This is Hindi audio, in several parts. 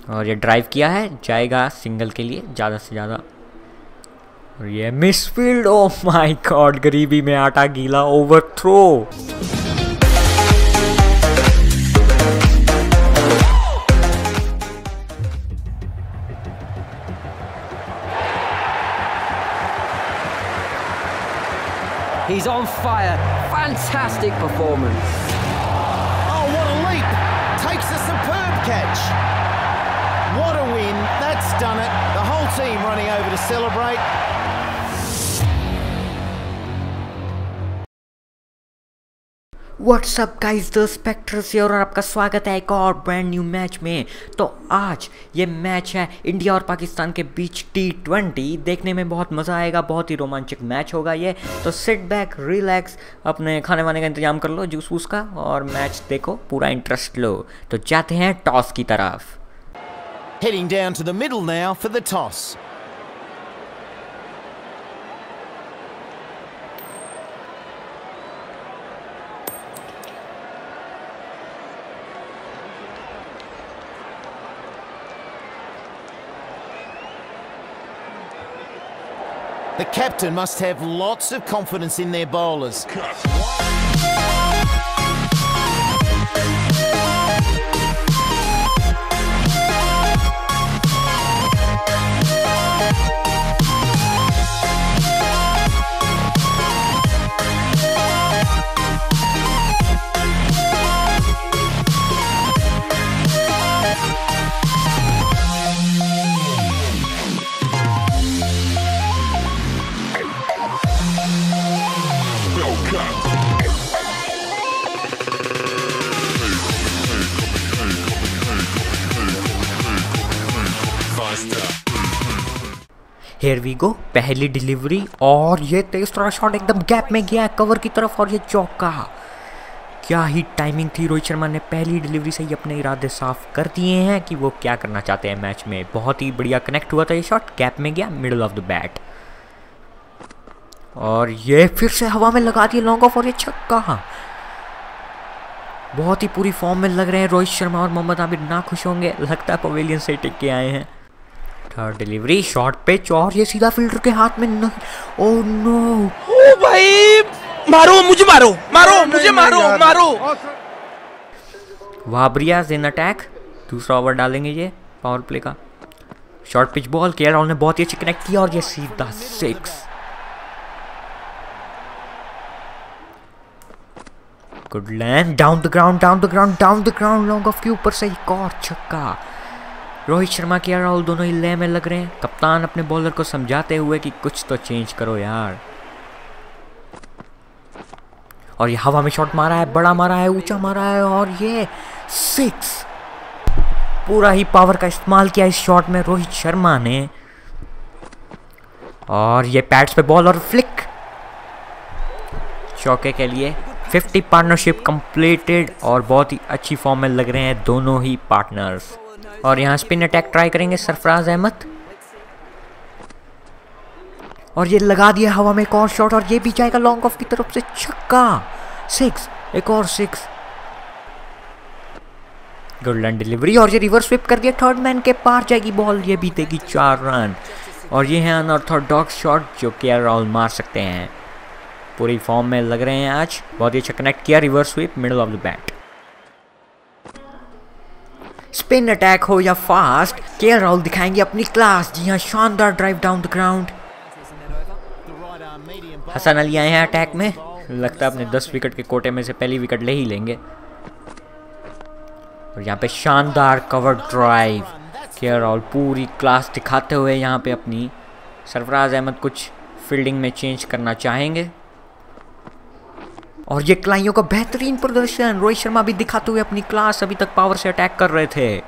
और ये ड्राइव किया है, जाएगा सिंगल के लिए ज़्यादा से ज़्यादा। और ये मिसफील्ड, ओह माय गॉड, गरीबी में आटा गीला, overthrow. He's on fire. Fantastic performance. Oh, what a leap. Takes a superb catch. What a win. That's done it. The whole team running over to celebrate. What's up guys, the Spectrus और आपका स्वागत है एक और ब्रांड न्यू मैच में। तो आज ये मैच है इंडिया और पाकिस्तान के बीच T20। देखने में बहुत मज़ा आएगा, बहुत ही रोमांचक मैच होगा ये। तो सिट बैक, रिलैक्स, अपने खाने वाने का इंतजाम कर लो, जूस वूस का, और मैच देखो, पूरा इंटरेस्ट लो। तो जाते हैं टॉस की तरफ। Heading down to the middle now for the toss. The captain must have lots of confidence in their bowlers. Here we go, पहली डिलीवरी, और ये तेज थोड़ा शॉट एकदम गैप में गया कवर की तरफ, और ये चौका। क्या ही टाइमिंग थी, रोहित शर्मा ने पहली डिलीवरी से ही अपने इरादे साफ कर दिए हैं कि वो क्या करना चाहते हैं मैच में। बहुत ही बढ़िया कनेक्ट हुआ था ये शॉट, गैप में गया, मिडल ऑफ द बैट, और ये फिर से हवा में लगा दिया लॉन्ग ऑफ, और ये छक्का। बहुत ही पूरी फॉर्म में लग रहे हैं रोहित शर्मा, और मोहम्मद आबिद ना खुश होंगे, लगता है पवेलियन से टिक के आए हैं। थर्ड डिलीवरी, शॉर्ट पिच, और ये सीधा फील्डर के हाथ में नहीं। ओह नो, ओ भाई, मारो मुझे, मारो मारो मुझे, मारो मारो। वाबरियाज इन अटैक, दूसरा ओवर डालेंगे ये पावर प्ले का। Short pitch ball, KL Rahul ने बहुत ही अच्छी कनेक्ट किया, और ये सीधा 6। Good land, down the ground, down the ground, down the ground, long off के ऊपर से एक और छक्का। रोहित शर्मा, केएल राहुल दोनों ही लय में लग रहे हैं। कप्तान अपने बॉलर को समझाते हुए कि कुछ तो चेंज करो यार। और ये हवा में शॉट मारा है, बड़ा मारा है, ऊंचा मारा है, और ये 6। पूरा ही पावर का इस्तेमाल किया इस शॉट में रोहित शर्मा ने। और ये पैड्स पे बॉल और फ्लिक, चौके के लिए 50 पार्टनरशिप कंप्लीटेड, और बहुत ही अच्छी फॉर्म में लग रहे हैं दोनों ही पार्टनर्स। और यहाँ स्पिन अटैक ट्राई करेंगे सरफराज अहमद, और ये लगा दिया हवा में एक और शॉट, और ये भी जाएगा लॉन्ग ऑफ की तरफ से, छक्का। 6, एक और 6। गोल्डन डिलीवरी, और ये रिवर्स स्विप कर दिया, थर्ड मैन के पार जाएगी बॉल, ये भी देगी 4 रन। और ये है अनऑर्थोडॉक्स शॉट जो केएल राहुल मार सकते हैं। पूरी फॉर्म में लग रहे हैं आज, बहुत ही अच्छा कनेक्ट किया, reverse sweep, middle off the bat. Spin attack हो या फास्ट, केएल राहुल दिखाएंगे अपनी क्लास। जी हाँ, शानदार drive down the ground. Hasan Ali आए हैं अटैक में, लगता है अपने 10 विकेट के कोटे में से पहली विकेट ले ही लेंगे। और यहाँ पे शानदार कवर ड्राइव, केएल राहुल पूरी क्लास दिखाते हुए यहाँ पे अपनी। सरफराज अहमद कुछ फील्डिंग में चेंज करना चाहेंगे, और ये खिलाड़ियों का बेहतरीन प्रदर्शन। रोहित शर्मा भी दिखाते हुए अपनी क्लास, अभी तक पावर से अटैक कर रहे थे।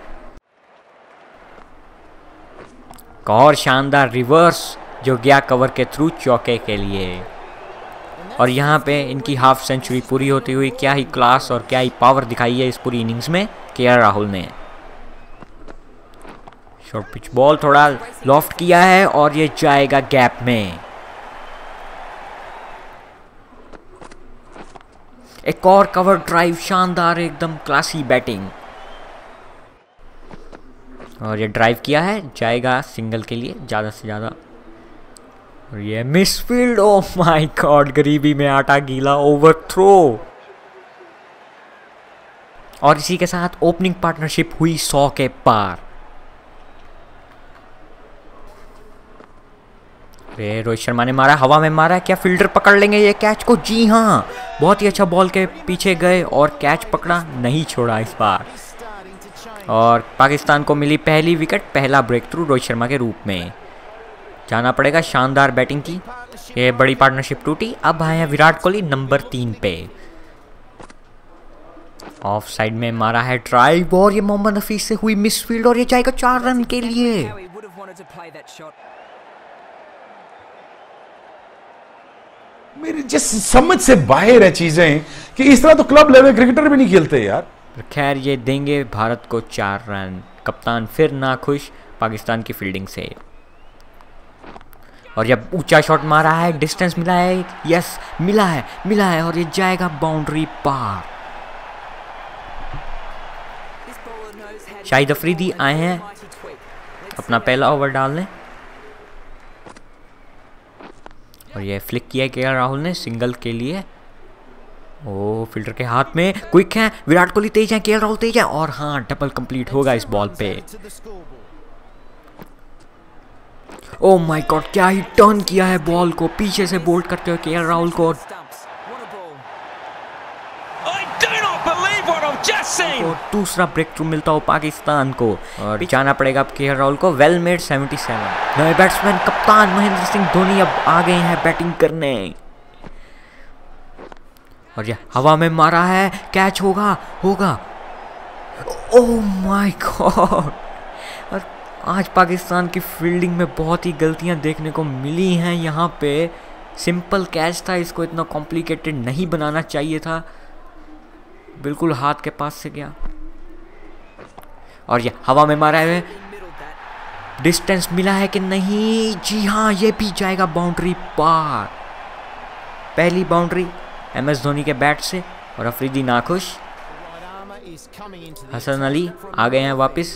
और शानदार रिवर्स जो गया कवर के थ्रू चौके के लिए। और यहाँ पे इनकी हाफ सेंचुरी पूरी होती हुई, क्या ही क्लास और क्या ही पावर दिखाई है इस पूरी इनिंग्स में केएल राहुल ने। शॉर्ट पिच बॉल थोड़ा लॉफ्ट किया है, और ये जाएगा गैप में। एक और कवर ड्राइव, शानदार एकदम क्लासी बैटिंग। और ये ड्राइव किया है, जाएगा सिंगल के लिए ज़्यादा से ज़्यादा। और ये मिसफील्ड, ओह माय गॉड, गरीबी में आटा गीला, ओवरथ्रो। और इसी के साथ ओपनिंग पार्टनरशिप हुई 100 के पार। अरे रोहित शर्मा ने मारा, हवा में मारा, क्या फील्डर पकड़ लेंगे ये कैच को? जी हाँ, बहुत ही अच्छा बॉल के पीछे गए और कैच पकड़ा, नहीं छोड़ा इस बार। और पाकिस्तान को मिली पहली विकेट, पहला ब्रेक थ्रू रोहित शर्मा के रूप में। जाना पड़ेगा शानदार बैटिंग की, ये बड़ी पार्टनरशिप टूटी। अब आए हैं विराट कोहली नंबर 3 पे। ऑफ साइड में मारा है ड्राइव और ये मोहम्मद हफीज से हुई मिसफील्ड और ये जाएगा 4 रन के लिए। मेरी जिस समझ से बाहर है चीजें कि इस तरह तो क्लब लेवल क्रिकेटर भी नहीं खेलते यार। खैर ये देंगे भारत को 4 रन। कप्तान फिर ना खुश पाकिस्तान की फील्डिंग से। और जब ऊंचा शॉट मारा है, डिस्टेंस मिला है, यस मिला है और ये जाएगा बाउंड्री पार। शाहिद अफरीदी आए हैं अपना पहला ओवर डालने और ये फ्लिक किया केएल राहुल ने सिंगल के लिए। ओ फील्डर के हाथ में, क्विक है, विराट कोहली तेज है, केएल राहुल तेज है और हाँ डबल कंप्लीट होगा इस बॉल पे। ओ माय गॉड, क्या ही टर्न किया है बॉल को, पीछे से बोल्ड करते हुए केएल राहुल को। और दूसरा ब्रेक थ्रू मिलता हो पाकिस्तान को और जाना पड़ेगा अब केएल राहुल को। Well made 77। नए बैट्समैन कप्तान महेंद्र सिंह धोनी अब आ गए हैं बैटिंग करने। और ये हवा में मारा है, कैच होगा। ओह माय गॉड, और आज पाकिस्तान की फील्डिंग में बहुत ही गलतियां देखने को मिली हैं। यहाँ पे सिंपल कैच था, इसको इतना कॉम्प्लिकेटेड नहीं बनाना चाहिए था, बिल्कुल हाथ के पास से गया। और ये हवा में मारा है, डिस्टेंस मिला है कि नहीं? जी हाँ, ये भी जाएगा बाउंड्री पार। पहली बाउंड्री MS धोनी के बैट से और अफरीदी नाखुश। हसन अली आ गए हैं वापस।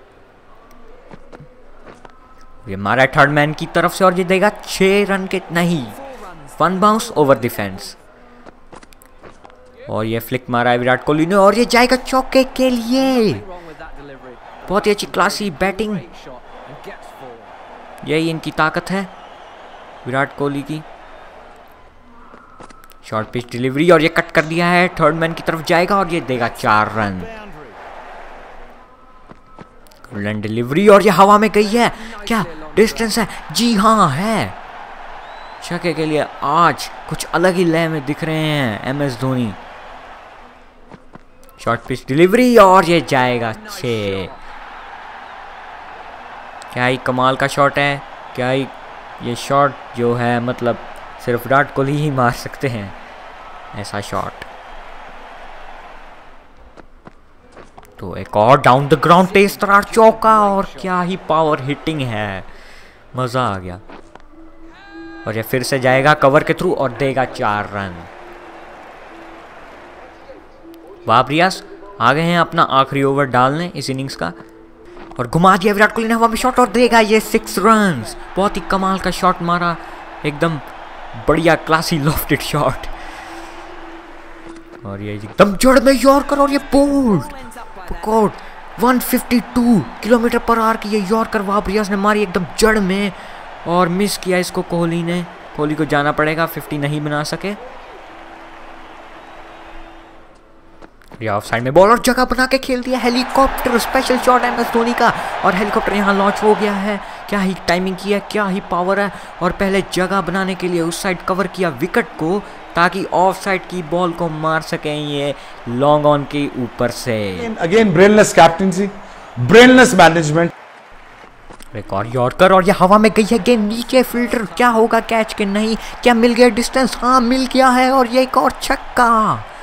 ये मारा है थर्ड मैन की तरफ से और ये देगा 6 रन के, नहीं 1 बाउंस ओवर डिफेंस। और ये फ्लिक मारा है विराट कोहली ने और ये जाएगा चौके के लिए। बहुत ही अच्छी क्लासी बैटिंग, यही इनकी ताकत है विराट कोहली की। शॉर्ट पिच डिलीवरी और ये कट कर दिया है, थर्ड मैन की तरफ जाएगा और ये देगा 4 रन। गोल्डन डिलीवरी और ये हवा में गई है, क्या डिस्टेंस है? जी हाँ है। छक्के के लिए आज कुछ अलग ही लय में दिख रहे हैं MS Dhoni. Short pitch delivery और ये जाएगा 6। क्या ही कमाल का शॉट है, क्या ही ये शॉट जो है, मतलब सिर्फ विराट कोहली ही मार सकते हैं ऐसा शॉट। तो एक और डाउन द ग्राउंड तेज तरार चौका और क्या ही पावर हिटिंग है, मजा आ गया। और ये फिर से जाएगा कवर के थ्रू और देगा 4 रन। बाबर रियाज आ गए हैं अपना आखिरी ओवर डालने इस इनिंग्स का और घुमा दिया विराट कोहली ने हवा में शॉट और देगा ये 6 रन। बहुत ही कमाल का शॉट मारा, एकदम बढ़िया क्लासी लॉफ्टेड शॉट। और ये एकदम जड़ में यॉर्कर और ये बोल्ड 152 किलोमीटर पर आवर की ये यॉर्कर बाबर रियाज ने मारी एकदम जड़ में और मिस किया इसको कोहली ने। कोहली को जाना पड़ेगा, 50 नहीं बना सके। ऑफ साइड में बॉल और जगह बना के खेल दिया, helicopter special shot MS Dhoni का और हेलीकॉप्टर यहाँ लॉन्च हो गया है। क्या ही टाइमिंग की है, क्या ही पावर है। और पहले जगह बनाने के लिए उस साइड कवर किया विकेट को ताकि ऑफ साइड की बॉल को मार सकें ये लॉन्ग ऑन के ऊपर से। Again brainless captaincy, brainless management. एक और यॉर्कर और ये हवा में गई है गेंद नीचे, फील्डर क्या होगा कैच के नहीं? क्या मिल गया डिस्टेंस? हाँ मिल गया है और ये एक और छक्का,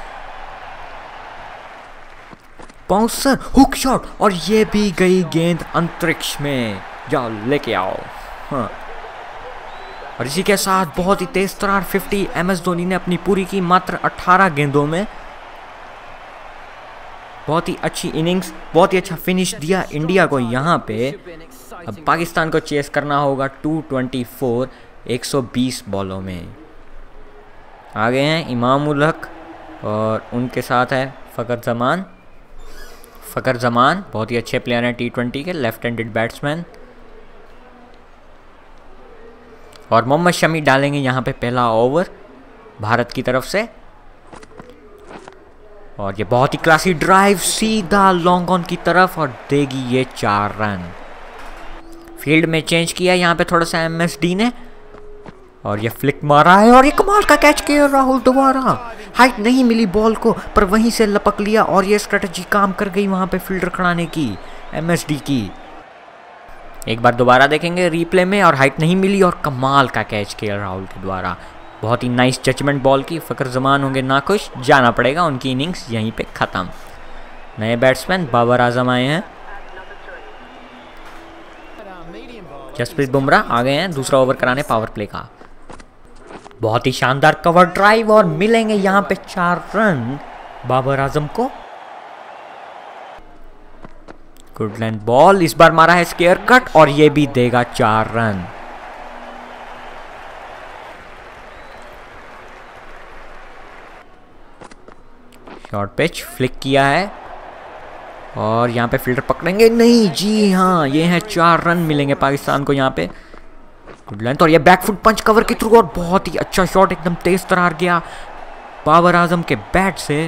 बाउंसर हुक शॉट और ये भी गई गेंद अंतरिक्ष में। जाओ लेके आओ। हाँ, और इसी के साथ बहुत ही तेज तरार 50 MS धोनी ने अपनी पूरी की मात्र 18 गेंदों में। बहुत ही अच्छी इनिंग्स, बहुत ही अच्छा फिनिश दिया इंडिया को यहाँ पे। अब पाकिस्तान को चेस करना होगा 224 120 बॉलों में। आगे हैं इमाम उल हक और उनके साथ है फ़खर ज़मान। फ़खर ज़मान बहुत ही अच्छे प्लेयर हैं T20 के, लेफ्ट हैंडेड बैट्समैन। और मोहम्मद शमी डालेंगे यहाँ पे पहला ओवर भारत की तरफ से। और ये बहुत ही क्लासी ड्राइव सीधा लॉन्ग ऑन की तरफ और देगी ये 4 रन। फील्ड में चेंज किया यहाँ पे थोड़ा सा MSD ने और ये फ्लिक मारा है और ये कमाल का कैच किया राहुल दोबारा। हाइट नहीं मिली बॉल को पर वहीं से लपक लिया और ये स्ट्रेटजी काम कर गई वहाँ पे फील्डर खड़ाने की, MSD की। एक बार दोबारा देखेंगे रिप्ले में और हाइट नहीं मिली और कमाल का कैच किया राहुल के द्वारा। बहुत ही नाइस जजमेंट बॉल की। फ़खर ज़मान होंगे नाखुश, जाना पड़ेगा, उनकी इनिंग्स यहीं पे ख़त्म। नए बैट्समैन बाबर आजम आए हैं। जसप्रीत बुमराह आ गए हैं दूसरा ओवर कराने पावर प्ले का। बहुत ही शानदार कवर ड्राइव और मिलेंगे यहाँ पे 4 रन बाबर आजम को। गुड लेंथ बॉल, इस बार मारा है स्क्वायर कट और ये भी देगा 4 रन। शॉर्ट पिच फ्लिक किया है और यहाँ पे फील्डर पकड़ेंगे नहीं, जी हाँ ये है 4 रन मिलेंगे पाकिस्तान को यहाँ पे। गुड लेंथ और ये बैकफुट पंच कवर के थ्रू और बहुत ही अच्छा शॉट, एकदम तेज तरार गया बाबर आजम के बैट से।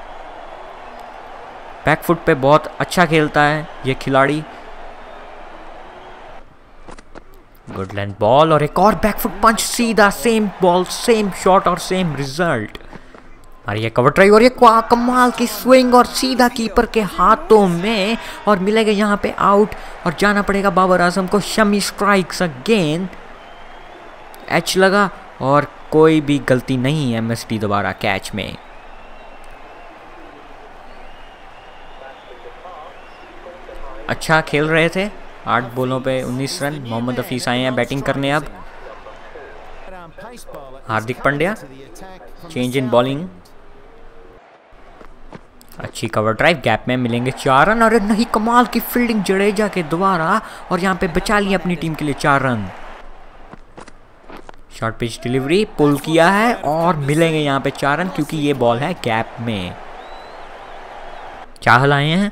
बैकफुट पे बहुत अच्छा खेलता है ये खिलाड़ी। गुड लेंथ बॉल और एक और बैकफुट पंच सीधा, सेम बॉल सेम शॉट और सेम रिजल्ट। और ये कवर ड्राइव और ये कमाल की स्विंग और सीधा कीपर के हाथों में और मिलेगा यहाँ पे आउट और जाना पड़ेगा बाबर आजम को। शमी स्ट्राइक्स अगेन, एच लगा और कोई भी गलती नहीं, MSD दोबारा कैच में। अच्छा खेल रहे थे, 8 बॉलों पे 19 रन। मोहम्मद हफीज आए हैं बैटिंग करने अब। Hardik Pandya change in bowling. अच्छी कवर ड्राइव, गैप में मिलेंगे 4 रन। अरे नहीं, कमाल की फील्डिंग जडेजा के द्वारा और यहाँ पे बचा लिया अपनी टीम के लिए 4 run. Short pitch delivery pull किया है और मिलेंगे यहाँ पे 4 रन क्योंकि ये बॉल है गैप में। चाहल आए हैं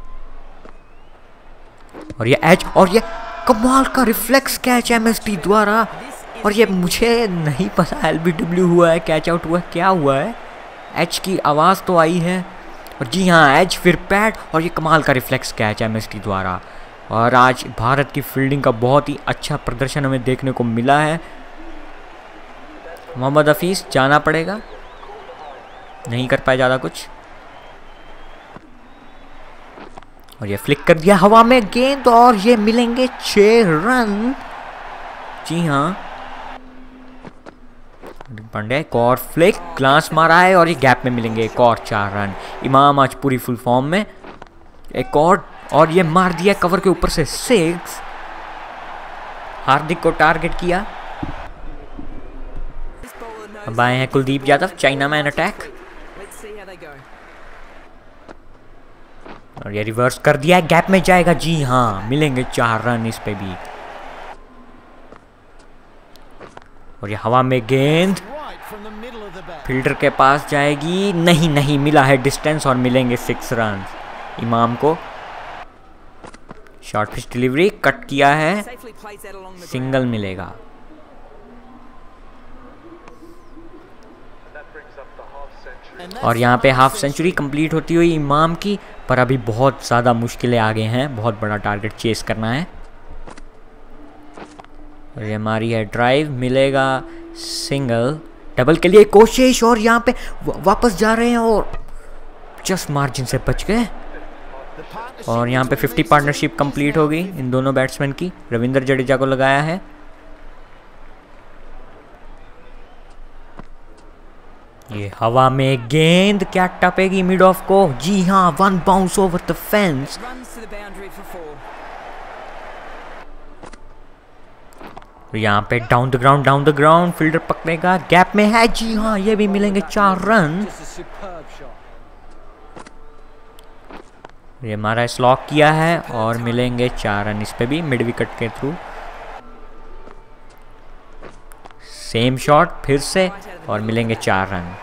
और ये एच और ये कमाल का रिफ्लेक्स कैच MSD द्वारा। और ये मुझे नहीं पता LBW हुआ है, कैच आउट हुआ है, क्या हुआ है। एच की आवाज़ तो आई है और जी हाँ एच फिर पैड और ये कमाल का रिफ्लेक्स कैच MSD द्वारा। और आज भारत की फील्डिंग का बहुत ही अच्छा प्रदर्शन हमें देखने को मिला है। मोहम्मद हफीज जाना पड़ेगा, नहीं कर पाए ज़्यादा कुछ। और ये फ्लिक कर दिया हवा में गेंद और ये मिलेंगे 6 रन। जी हाँ, पांड्या एक और फ्लिक, ग्लांस मारा है और ये गैप में मिलेंगे एक और 4 रन। इमाम आज पूरी फुल फॉर्म में। एक और ये मार दिया कवर के ऊपर से 6। हार्दिक को टारगेट किया। अब आए हैं Kuldeep Yadav, chinaman attack. और ये रिवर्स कर दिया है, गैप में जाएगा। जी हाँ, मिलेंगे 4 रन इस पे भी। और ये हवा में गेंद फील्डर के पास जाएगी, नहीं मिला है डिस्टेंस और मिलेंगे 6 रन इमाम को। शॉर्ट पिच डिलीवरी कट किया है, सिंगल मिलेगा। और यहाँ पे हाफ सेंचुरी कंप्लीट होती हुई इमाम की, पर अभी बहुत ज़्यादा मुश्किलें आगे हैं, बहुत बड़ा टारगेट चेस करना है। और ये हमारी है ड्राइव, मिलेगा सिंगल। डबल के लिए कोशिश और यहाँ पे वापस जा रहे हैं और जस्ट मार्जिन से बच गए। और यहाँ पे 50 पार्टनरशिप कंप्लीट हो गई इन दोनों बैट्समैन की। रविंद्र जडेजा को लगाया है। ये हवा में गेंद क्या टपेगी मिड ऑफ को। जी हाँ, 1 बाउंस ओवर द फेंस। यहाँ पे डाउन द ग्राउंड फील्डर पकड़ेगा, गैप में है। जी हाँ, ये भी मिलेंगे 4 रन। ये हमारा स्लॉक किया है और मिलेंगे 4 रन इस पे भी मिड विकेट के थ्रू। सेम शॉट फिर से और मिलेंगे 4 रन।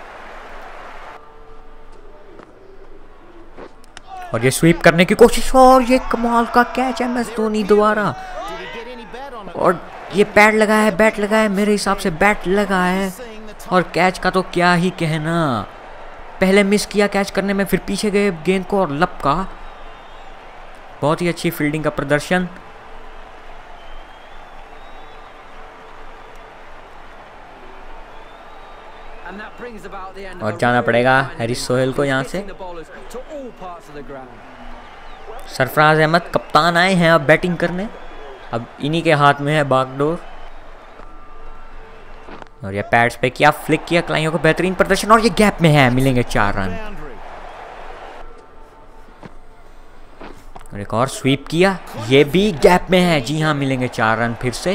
और ये स्वीप करने की कोशिश और ये कमाल का कैच MS धोनी द्वारा। और ये पैड लगा है, बैट लगा है, मेरे हिसाब से बैट लगा है। और कैच का तो क्या ही कहना, पहले मिस किया कैच करने में, फिर पीछे गए गेंद को और लपका। बहुत ही अच्छी फील्डिंग का प्रदर्शन। और जाना पड़ेगा हैरिस सोहेल को यहाँ से। सरफराज अहमद कप्तान आए हैं अब बैटिंग करने, अब इन्हीं के हाथ में है बागडोर। और ये पैड्स पे किया, फ्लिक किया क्लाइयों को, बेहतरीन प्रदर्शन और ये गैप में है, मिलेंगे 4 रन। और एक और स्वीप किया, ये भी गैप में है, जी हाँ मिलेंगे 4 रन फिर से।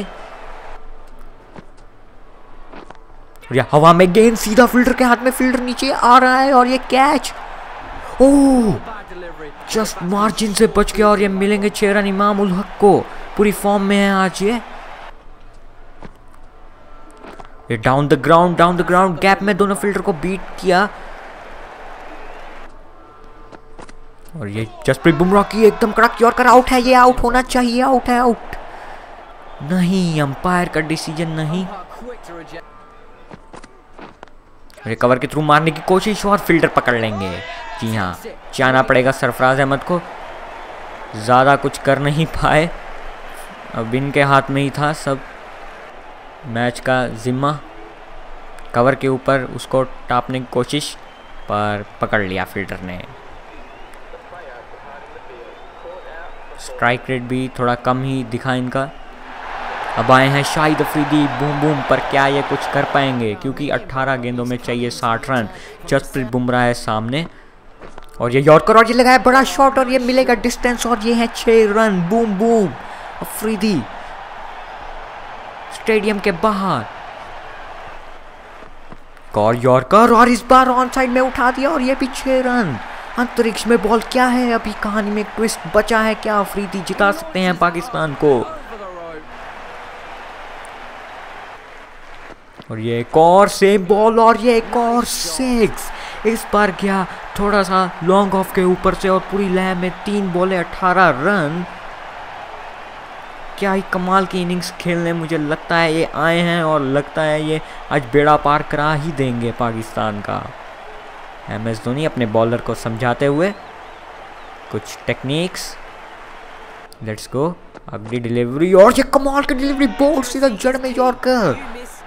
और ये हवा में गेंद सीधा फील्डर के हाथ में, फील्डर नीचे आ रहा है और ये कैच, ओह जस्ट मार्जिन से बच गया और ये मिलेंगे 6 रन इमाम उल हक को। पूरी फॉर्म में है आज ये डाउन द ग्राउंड गैप में दोनों फील्डर को बीट किया। और ये जसप्रीत बुमराह की एकदम कड़क यॉर्कर, आउट है, ये आउट होना चाहिए, आउट है, आउट नहीं, अंपायर का डिसीजन नहीं। रिकवर के थ्रू मारने की कोशिश और फील्डर पकड़ लेंगे, जी हाँ जाना पड़ेगा सरफराज अहमद को। ज़्यादा कुछ कर नहीं पाए, अब इनके हाथ में ही था सब मैच का जिम्मा। कवर के ऊपर उसको टापने की कोशिश पर पकड़ लिया फील्डर ने। स्ट्राइक रेट भी थोड़ा कम ही दिखा इनका। अब आए हैं शाहिद अफरीदी, बूम बूम, पर क्या ये कुछ कर पाएंगे क्योंकि 18 गेंदों में चाहिए 60 रन। जसप्रीत बुमराह है सामने और ये यॉर्कर और ये लगाया बड़ा शॉट और ये मिलेगा डिस्टेंस और ये है 6 run. Boom boom, Afridi stadium के बाहर। और यॉर्कर और इस बार ऑन साइड में उठा दिया और ये भी 6 रन। अंतरिक्ष में बॉल क्या है, अभी कहानी में एक ट्विस्ट बचा है, क्या अफरीदी जिता सकते हैं पाकिस्तान को। और ये एक और सेम बॉल और ये एक और 6। इस बार गया थोड़ा सा लॉन्ग ऑफ के ऊपर से और पूरी लय में 3 बॉलें 18 रन। क्या ही कमाल की इनिंग्स खेलने मुझे लगता है ये आए हैं और लगता है ये आज बेड़ा पार करा ही देंगे पाकिस्तान का। MS धोनी अपने बॉलर को समझाते हुए कुछ टेक्निक्स। लेट्स गो, अगली डिलीवरी और ये कमाल की डिलीवरी, बॉल सीधा जड़ में यॉर्कर।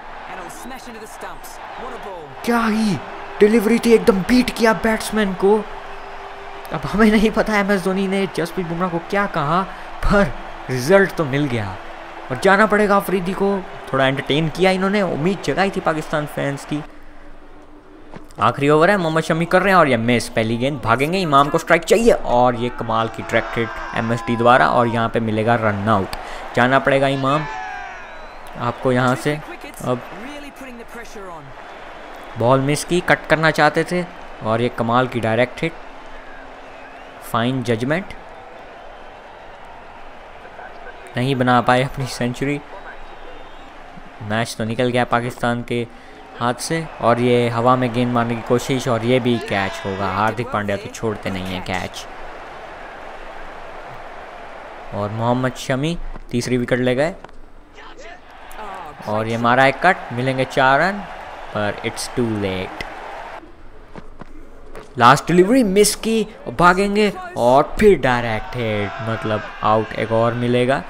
क्या ही डिलीवरी थी, एकदम बीट किया बैट्समैन को। अब हमें नहीं पता MS धोनी ने जसप्रीत बुमराह को क्या कहा, पर रिजल्ट तो मिल गया। और जाना पड़ेगा अफरीदी को, थोड़ा एंटरटेन किया इन्होंने, उम्मीद जगाई थी पाकिस्तान फैंस की। आखिरी ओवर है, मोहम्मद शमी कर रहे हैं और ये मिस, पहली गेंद भागेंगे, इमाम को स्ट्राइक चाहिए और ये कमाल की डायरेक्ट हिट MSD द्वारा और यहाँ पे मिलेगा रन आउट। जाना पड़ेगा इमाम आपको यहाँ से। अब बॉल मिस की, कट करना चाहते थे और ये कमाल की डायरेक्ट हिट, फाइन जजमेंट, नहीं बना पाए अपनी सेंचुरी। मैच तो निकल गया पाकिस्तान के हाथ से और ये हवा में गेंद मारने की कोशिश और ये भी कैच होगा। हार्दिक पांड्या तो छोड़ते नहीं हैं कैच। और मोहम्मद शमी तीसरी विकेट ले गए और ये मारा एक कट, मिलेंगे 4 रन पर it's too late. Last delivery miss की, भागेंगे और फिर डायरेक्ट हिट, मतलब आउट एक और मिलेगा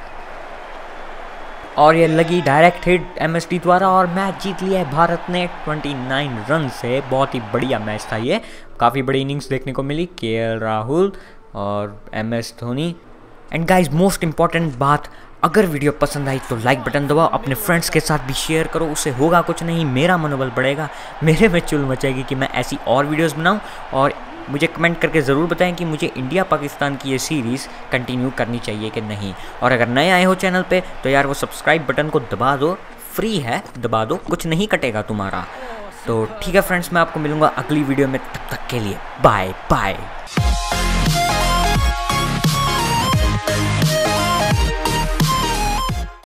और ये लगी डायरेक्ट हिट MSD द्वारा और मैच जीत लिया है भारत ने 29 रन से। बहुत ही बढ़िया मैच था ये, काफ़ी बड़ी इनिंग्स देखने को मिली KL राहुल और MS Dhoni. And guys most important बात, अगर वीडियो पसंद आई तो लाइक बटन दबाओ, अपने फ्रेंड्स के साथ भी शेयर करो, उससे होगा कुछ नहीं, मेरा मनोबल बढ़ेगा, मेरे में चुल मचेगी कि मैं ऐसी और वीडियोस बनाऊं। और मुझे कमेंट करके ज़रूर बताएं कि मुझे इंडिया पाकिस्तान की ये सीरीज़ कंटिन्यू करनी चाहिए कि नहीं। और अगर नए आए हो चैनल पे तो यार वो सब्सक्राइब बटन को दबा दो, फ्री है, दबा दो, कुछ नहीं कटेगा तुम्हारा। तो ठीक है फ्रेंड्स, मैं आपको मिलूँगा अगली वीडियो में, तब तक के लिए बाय बाय।